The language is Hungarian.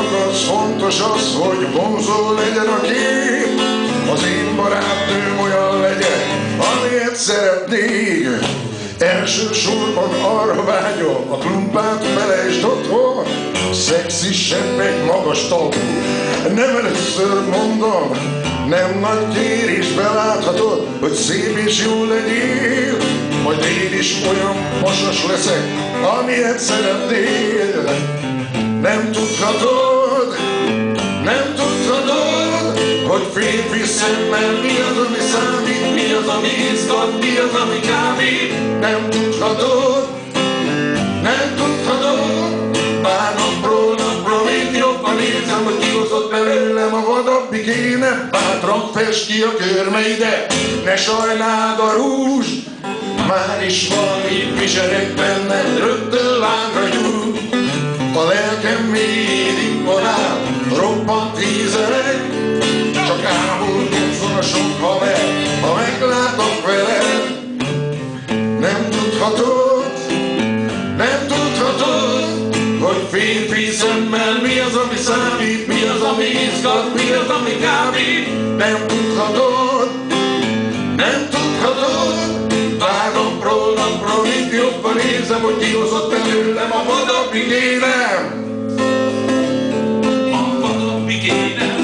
lánynak az fontos az, hogy vonzó legyen a kép. Az én barátnőm olyan legyen, amilyet szeretnék. Elsősorban arra vágyom, a klumpát felejtsd otthon. Szexi, sebbek, magas talpú. Nem először mondom, nem nagy kérés, beláthatod, hogy szép és jó legyél. Majd én is olyan masas leszek, amilyet szeretnél. Nem tudhatod, hogy férfi szemmel mi az, ami számít, mi az, ami izgat, mi az, ami kábít. Nem tudhatod, bár napról én jobban érzem, hogy kihozott belőlem a vadabbik énem. Bátran fest ki a körmeidet, ne sajnáld a rúzst, már is valami viselek benned, rögtön lángra gyújt. A lelkem még imponál, roppant ízelek, csak ámulgózol a sok haver, ha meglátok veled. Nem tudhatod, hogy férfi szemmel mi az, ami számít, mi az, ami izgat, mi az, ami kábít. Nem tudhatod, bár napról itt jobban érzem, hogy kihozott belőlem a vadabbik énem. A vadabbik énem.